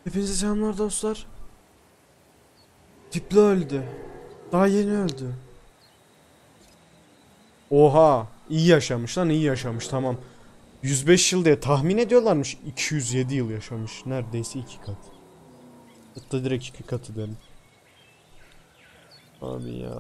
Hepinize selamlar dostlar. Diplo öldü. Daha yeni öldü. Oha. İyi yaşamış lan, iyi yaşamış, tamam. 105 yıl diye tahmin ediyorlarmış. 207 yıl yaşamış. Neredeyse 2 kat. Hatta direkt 2 katı derim. Abi ya.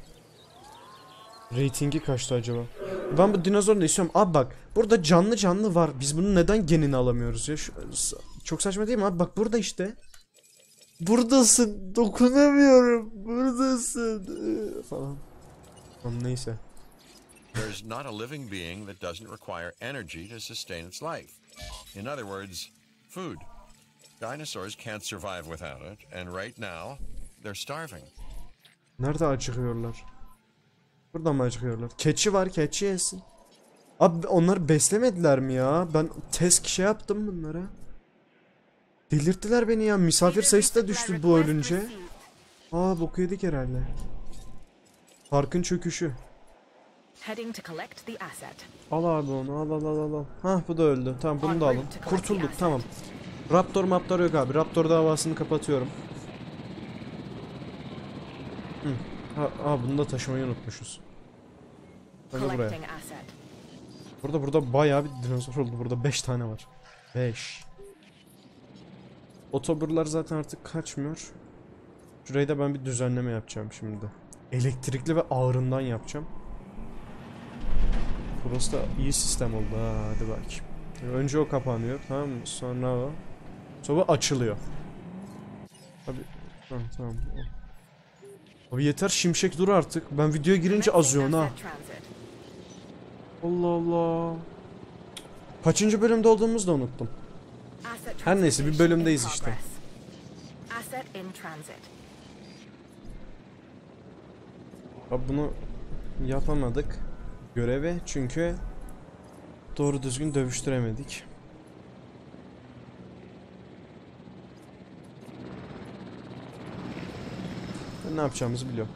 Ratingi kaçtı acaba? Ben bu dinozoru da istiyorum. Abi bak. Burada canlı canlı var. Biz bunun neden genini alamıyoruz ya? Çok saçma değil mi abi? Bak burada işte. Buradasın. Dokunamıyorum. Buradasın. Falan. Tamam, neyse. There's not a living being that doesn't require energy to sustain its life. In other words, food. Dinosaurs can't survive without it, and right now, they're starving. Nerede acıkıyorlar? Burada mı acıkıyorlar? Keçi var, keçi yesin. Abi onları beslemediler mi ya? Ben test şey yaptım bunlara. Delirttiler beni ya. Misafir sayısı da düştü bu ölünce. Aa, boku yedik herhalde. Parkın çöküşü. Al abi onu, al. Hah, bu da öldü. Tamam, bunu da alın. Kurtulduk, tamam. Raptor yok abi. Raptor davasını kapatıyorum. Bunu da taşımayı unutmuşuz. Hadi buraya. Burada bayağı bir dinozor oldu. Burada 5 tane var. 5. Otoburlar zaten artık kaçmıyor. Şurayı da ben bir düzenleme yapacağım şimdi. Elektrikli ve ağırından yapacağım. Burası da iyi sistem oldu ha, hadi bakayım. Önce o kapanıyor, tamam mı? Sonra o. Sonra açılıyor. Abi tamam. Abi yeter, şimşek dur artık. Ben videoya girince azıyor ha. Allah Allah. Kaçıncı bölümde olduğumuzu da unuttum. Her neyse, bir bölümdeyiz işte. Abi bunu yapamadık. Görevi çünkü doğru düzgün dövüştüremedik. Ben ne yapacağımızı biliyorum.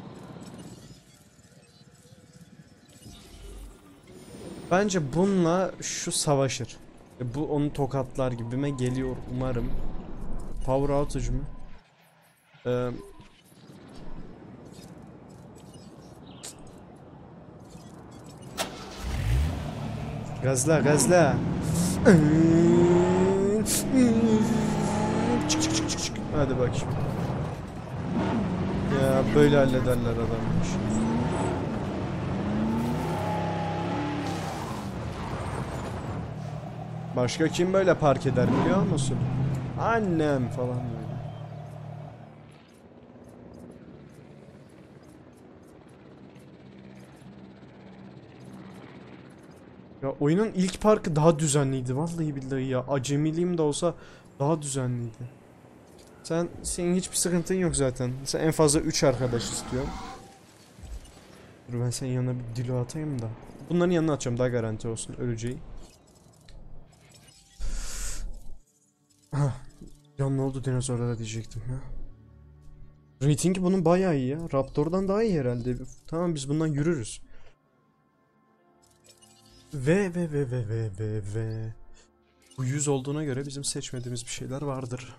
Bence bununla şu savaşır. Bu onu tokatlar gibime geliyor umarım. Power outage mı? Gazla. Çık. Hadi bakayım. Ya böyle hallederler adammış. Başka kim böyle park eder biliyor musun? Annem falan böyle. Ya oyunun ilk parkı daha düzenliydi vallahi billahi ya. Acemiliğim de olsa daha düzenliydi. Senin hiçbir sıkıntın yok zaten. Sen en fazla 3 arkadaş istiyorsun. Dur ben senin yanına bir dilo atayım da. Bunların yanına atacağım, daha garanti olsun öleceği. Ya ne oldu dinozorlara diyecektim ya. Ratingi bunun bayağı iyi ya. Raptor'dan daha iyi herhalde. Tamam, biz bundan yürürüz. Ve. Bu 100 olduğuna göre bizim seçmediğimiz bir şeyler vardır.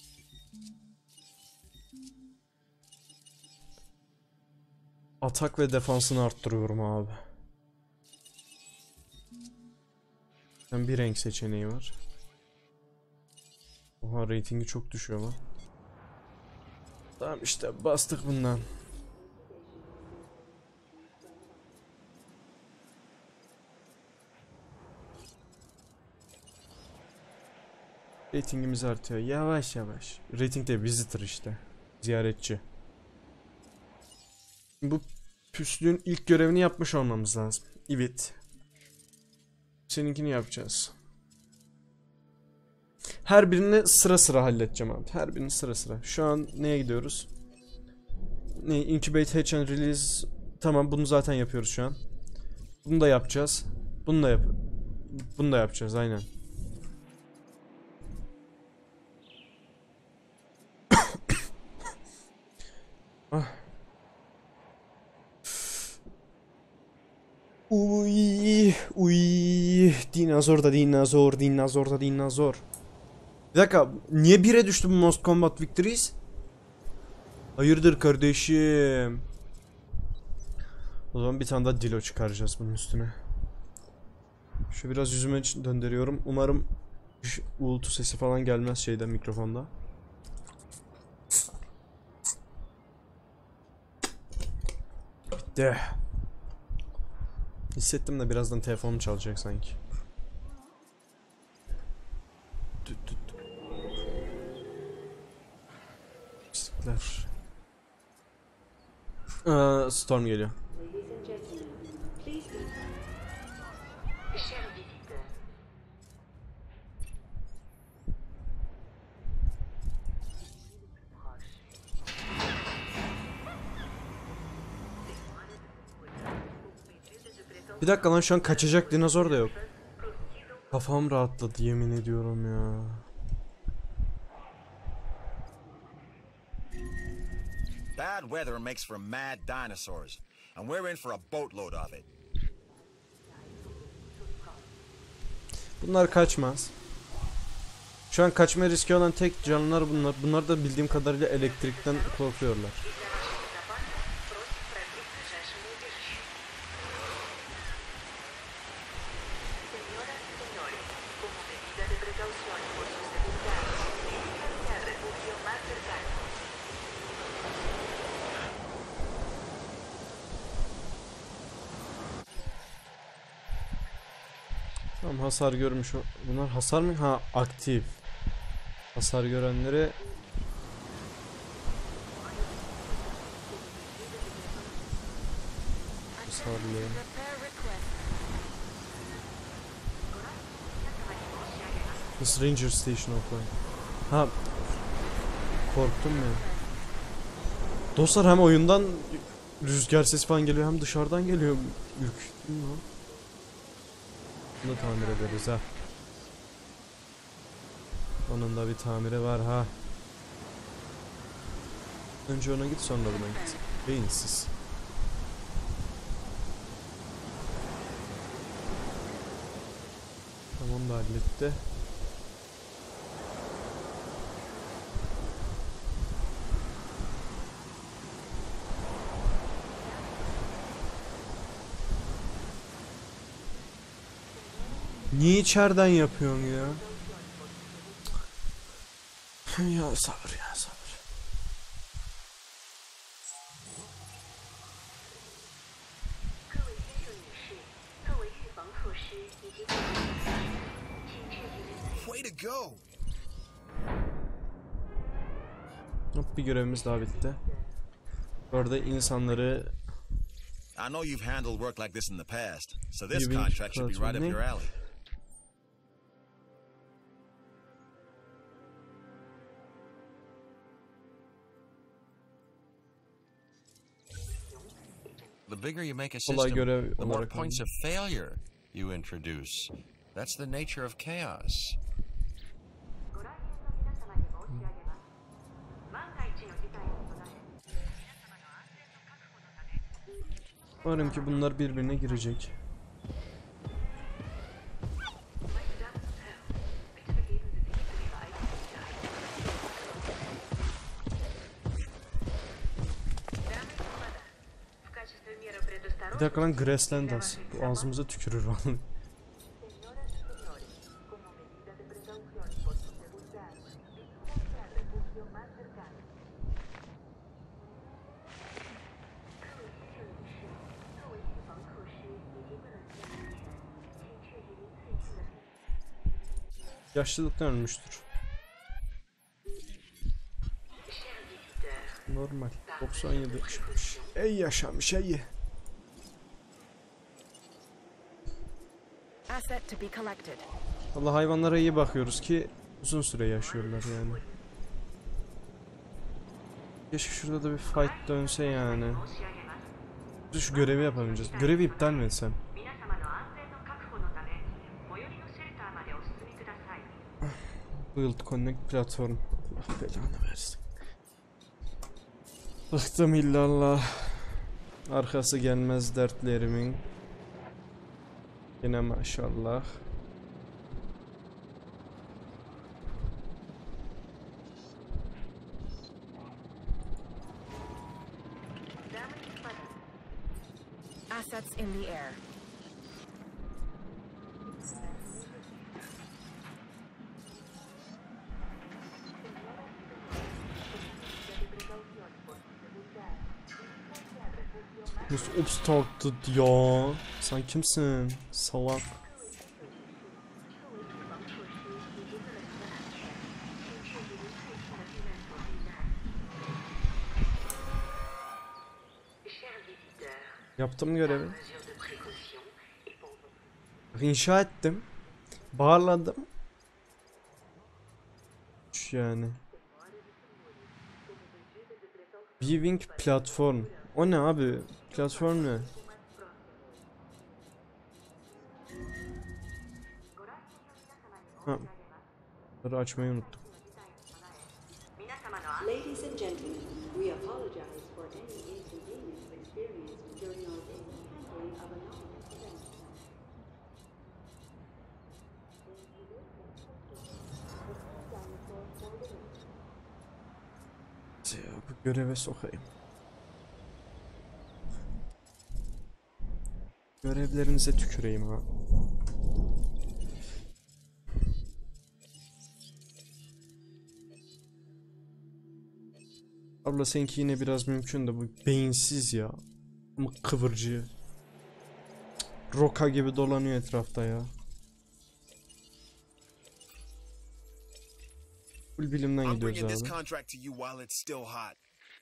Atak ve defansını arttırıyorum abi. Bir renk seçeneği var. Oha, ratingi çok düşüyor lan. Tamam işte, bastık bundan. Ratingimiz artıyor yavaş. Rating de visitor işte. Ziyaretçi. Bu püslüğün ilk görevini yapmış olmamız lazım. Evet. Seninkini yapacağız. Her birini sıra halledeceğim abi. Her birini sıra. Şu an neye gidiyoruz? Incubate, hatch and release. Tamam, bunu zaten yapıyoruz şu an. Bunu da yapacağız. Bunu da yapacağız aynen. Uy, dinozor. Bir dakika, niye 1'e düştü bu Most Combat Victories? Hayırdır kardeşim? O zaman bir tane daha Dilo çıkaracağız bunun üstüne. Şu biraz yüzüme döndürüyorum. Umarım uğultu sesi falan gelmez şeyden, mikrofonda. Bitti. Hissettim de birazdan telefonum çalacak sanki. Pislikler. Storm geliyor. Bir dakika lan, şu an kaçacak dinozor da yok. Kafam rahatladı yemin ediyorum ya. Bad weather makes for mad dinosaurs, and we're in for a boatload of it. Bunlar kaçmaz. Şu an kaçma riski olan tek canlılar bunlar. Bunlar da bildiğim kadarıyla elektrikten korkuyorlar. Tamam, hasar görmüş. Bunlar hasar mı? Ha, aktif. Hasar görenleri hasarlı. This Ranger Station offline. Ha, korktum ya. Dostlar, hem oyundan rüzgar sesi falan geliyor hem dışarıdan geliyor. Ürktüm lan. Bunu da tamir ederiz ha. Onun da bir tamiri var ha. Önce ona git, sonra buna git. Beyinsiz. Tamam, da halletti. Niye içeriden yapıyorsun ya? Ya sabır, ya sabır. Way to go! Hop, bir görevimiz daha bitti. Orada insanları... I know you've handled work like this in the past, so this You've been contract should be right up your alley. The bigger you make a Kolay system, görev the more olarak points of failure you introduce. That's the nature of chaos. Umarım ki bunlar birbirine girecek. Bir dakika lan, Grasslandas. Bu ağzımıza tükürür vallahi. Yaşlılıktan ölmüştür. Normal. 97 yaşamış. Ey yaşamış ey. Vallahi hayvanlara iyi bakıyoruz ki uzun süre yaşıyorlar yani. Keşke şurada da bir fight dönse yani. Biz şu görevi yapamayacağız. Görevi iptal mi etsem? Build Connect platform. Allah belanı versin. Bıktım illallah. Arkası gelmez dertlerimin. Yine maşallah. Assets in the air. Nasıl obstructed ya? Sen kimsin? Salak. Yaptım görevi. İnşa ettim. Bağladım. Yani. Viewing platform. O ne abi? Platform ne? Ha. Bunları açmayı unuttum. Ladies and gentlemen, we apologize for any inconvenience experienced during our daily handling of anonymous events. Bu göreve sokayım. Görevlerinize tüküreyim ha. Abla seninki yine biraz mümkün de bu beyinsiz ya. Ama kıvırcığı. Roka gibi dolanıyor etrafta ya. Full bilimden I'm gidiyoruz bringing this abi. contract to you while it's still hot.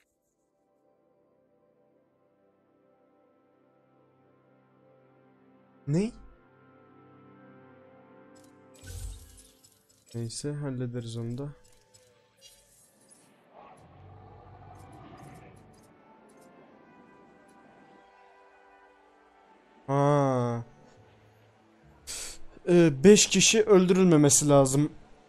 Ne? Neyse hallederiz onu da. Ha. 5 kişi öldürülmemesi lazım.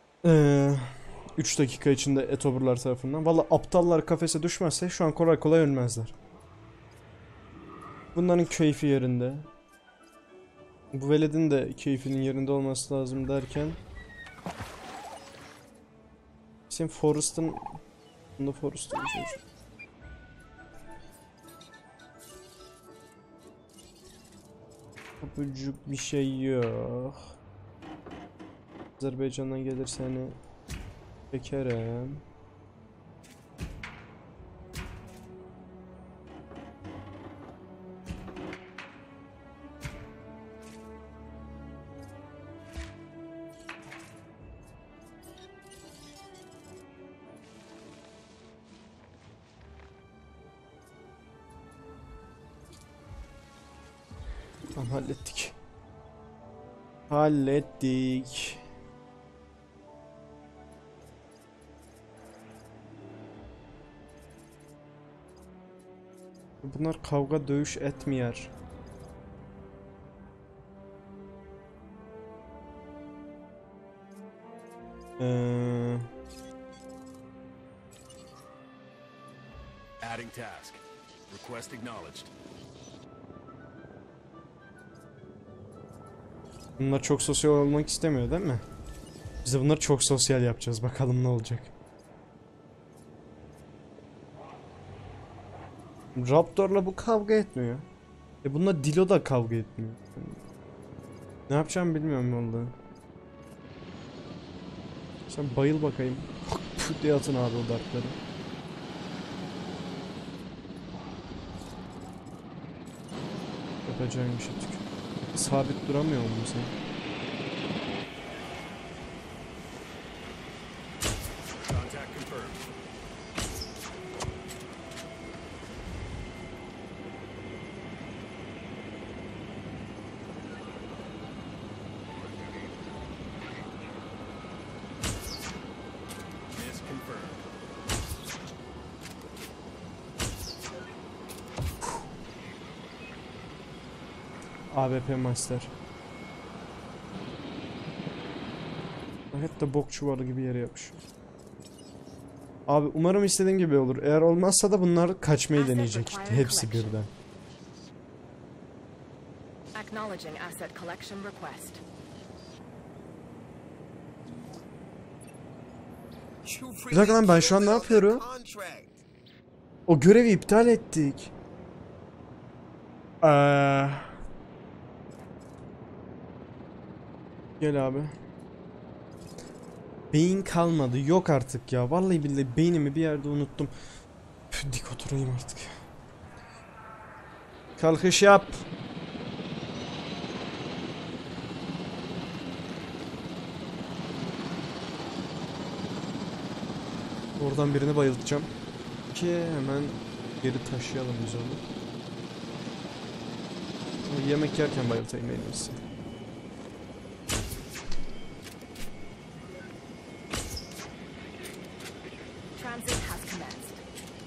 3 dakika içinde etoburlar tarafından. Valla aptallar kafese düşmezse şu an kolay kolay ölmezler. Bunların keyfi yerinde. Bu veledin de keyfinin yerinde olması lazım derken. Sen Forrest'ın... Bunda Forrest'ın bir şey. Kapıcık bir şey yok. Azerbaycan'dan gelir seni çekerim. Tamam hallettik. Hallettik. Bunlar kavga dövüş etmiyor. Adding task. Request acknowledged. Bunlar çok sosyal olmak istemiyor değil mi? Biz de bunları çok sosyal yapacağız. Bakalım ne olacak. Raptor'la bu kavga etmiyor. Bununla Dilo da kavga etmiyor. Ne yapacağımı bilmiyorum vallahi. Sen bayıl bakayım. Püt diye atın abi o dartları. Yapacağım bir şey tükür. Sabit duramıyor mu sen? Contact confirmed. Miss confirmed. AWP Master. Hep de bok çuvalı gibi yere yapışıyor. Abi umarım istediğim gibi olur. Eğer olmazsa da bunlar kaçmayı deneyecek. Hepsi birden. Acknowledging asset collection request. Bir dakika lan ben şu an ne yapıyorum? Contract. O görevi iptal ettik. Gel abi. Beyin kalmadı. Yok artık ya. Vallahi billahi beynimi bir yerde unuttum. Üf, dik oturayım artık. Kalkış yap. Oradan birini bayıltacağım. Ki hemen geri taşıyalım biz onu. Yemek yerken bayıltayım en iyisi. Transit has commenced.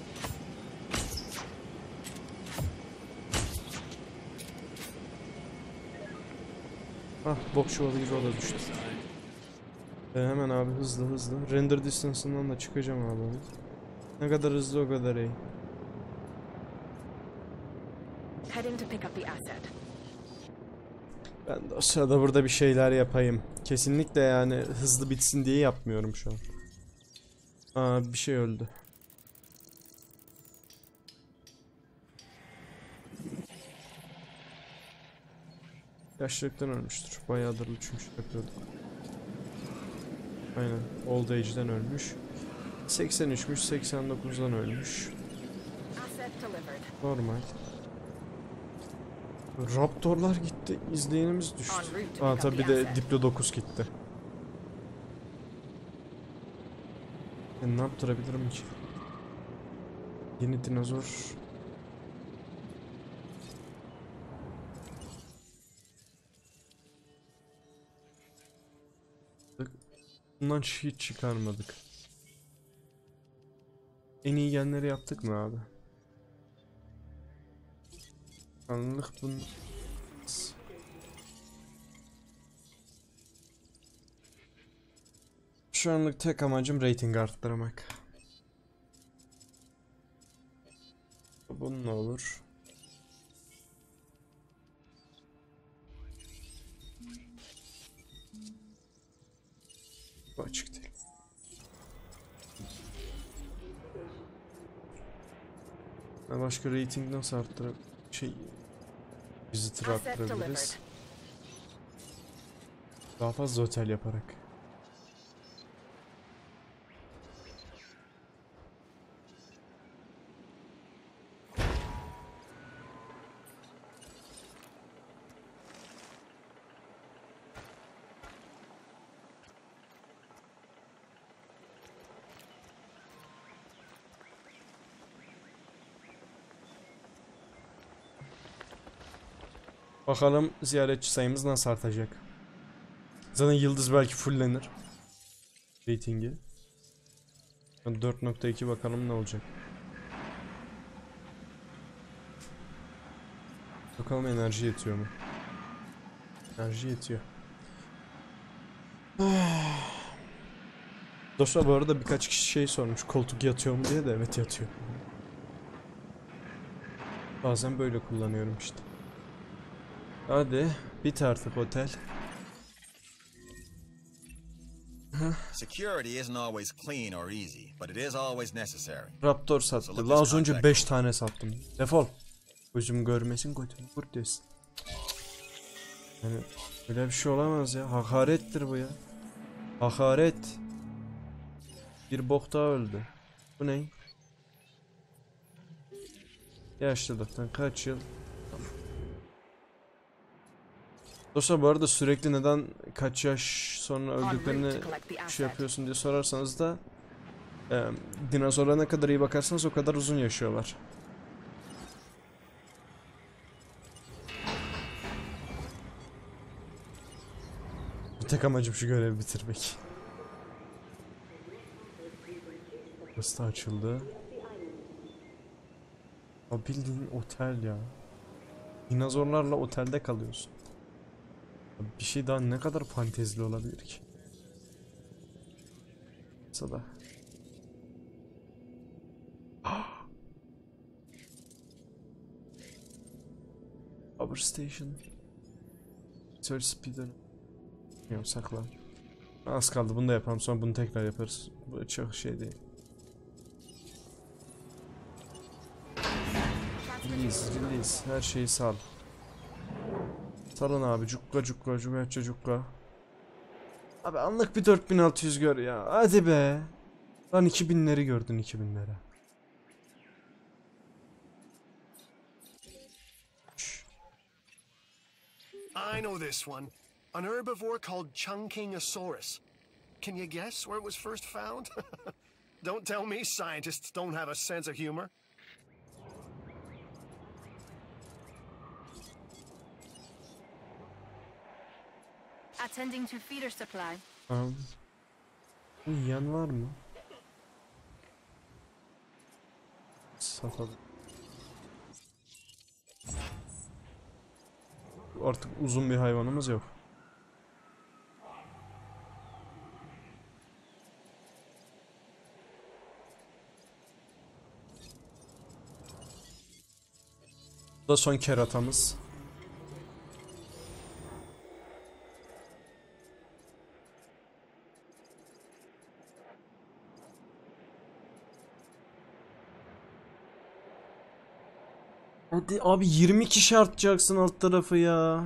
Ah, bok çuvalı gibi o da düştü. Hemen abi hızlı. Render distance'ından da çıkacağım abi. Ne kadar hızlı o kadar iyi. Heading to pick up the asset. Ben de o sırada burada bir şeyler yapayım. Kesinlikle yani hızlı bitsin diye yapmıyorum şu an. Aa, bir şey öldü. Yaşlılıktan ölmüştür. Bayağıdır çünkü yapıyorduk. Aynen. Old Age'den ölmüş. 83'müş, 89'dan ölmüş. Asset delivered. Normal. Raptorlar gitti. İzleyenimiz düştü. Aa, tabi bir de Diplodocus gitti. Ne yaptırabilirim ki? Yeni dinozor. Bundan hiç çıkarmadık. En iyi genleri yaptık mı abi? Anlık bunun... Şu anlık tek amacım rating arttırmak. Bunun ne olur? Bu açık değil. Başka rating nasıl arttırıp visitor arttırabiliriz? Daha fazla otel yaparak. Bakalım ziyaretçi sayımız nasıl artacak. Zaten yıldız belki fullenir. Ratingi. 4.2 bakalım ne olacak. Bakalım enerji yetiyor mu? Enerji yetiyor. Dostlar bu arada birkaç kişi şey sormuş. Koltuk yatıyor mu diye de evet yatıyor. Bazen böyle kullanıyorum işte. Hadi bit artık otel. Security isn't always clean or easy, but it is always necessary. Raptor sattı. La az önce 5 tane sattım. Defol. Gözüm görmesin götümü vur desin. Yani böyle bir şey olamaz ya. Hakarettir bu ya. Hakaret. Bir bok daha öldü. Bu ne? Yaşlılıktan kaç yıl? Dostlar bu arada sürekli neden kaç yaş sonra öldüklerini şey yapıyorsun diye sorarsanız da dinozorlara ne kadar iyi bakarsanız o kadar uzun yaşıyorlar. Tek amacım şu görevi bitirmek. Burası da açıldı. Abi bildiğin otel ya. Dinozorlarla otelde kalıyorsun. Bir şey daha ne kadar fantezili olabilir ki? Sada. Power Station. Search Speed'e. Yok saklan. Az kaldı, bunu da yapalım, sonra bunu tekrar yaparız. Bu çok şey değil. Release. Her şeyi sal. Salın abi. Cukka. Cumhuriyetçi cukka. Abi anlık bir 4600 gör ya. Hadi be. Lan 2000'leri gördün 2000'lere. I know this one. An herbivore called Chungkingosaurus. Can you guess where it was first found? Don't tell me scientists don't have a sense of humor. Attending to feeder supply. Tamam. Yiyen var mı? Satalım. Artık uzun bir hayvanımız yok. Bu da son keratamız. Hadi abi 20 kişi artacaksın alt tarafı ya.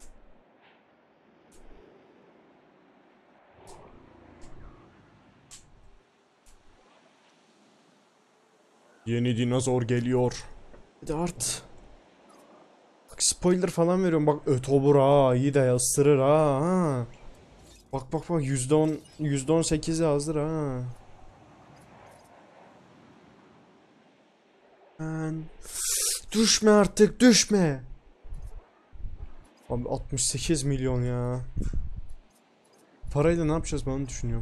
Yeni dinozor geliyor. Hadi art. Bak spoiler falan veriyorum. Bak ötobur ha. İyi de ısırır ha. Bak %10 %18 hazır ha. Ben... Düşme artık düşme. Abi 68 milyon ya. Parayla ne yapacağız ben onu düşünüyorum.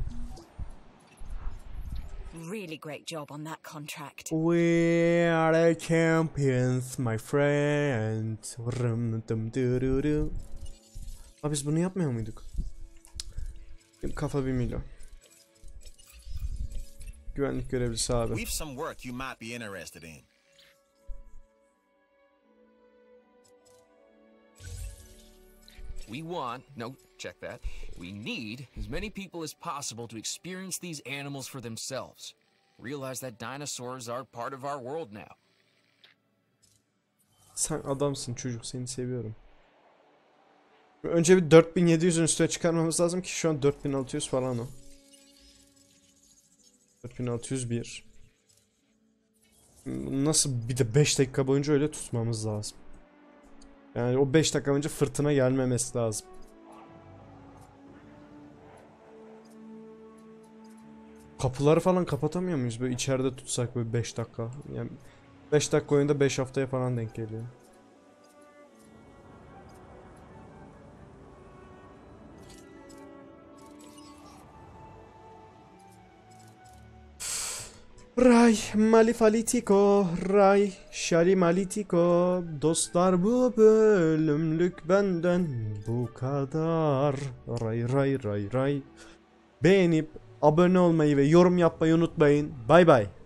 Really great job on that contract. We are the champions my friend. Abi biz bunu yapmıyor muyduk? Kafa 1 milyon. Güvenlik görevlisi abi. We've some work you might be interested in. We want, no, check that. We need as many people as possible to experience these animals for themselves. Realize that dinosaurs are part of our world now. Sen adamsın çocuk, seni seviyorum. Önce bir 4700'ün üstüne çıkarmamız lazım ki şu an 4600 falan o. 4601. Nasıl bir de 5 dakika boyunca öyle tutmamız lazım. Yani o 5 dakika önce fırtına gelmemesi lazım. Kapıları falan kapatamıyor muyuz böyle içeride tutsak böyle 5 dakika? Yani 5 dakika oyunda 5 haftaya falan denk geliyor. Ray malifalitiko, ray şalimalitiko. Dostlar bu bölümlük benden bu kadar. Ray. Beğenip abone olmayı ve yorum yapmayı unutmayın. Bay bay.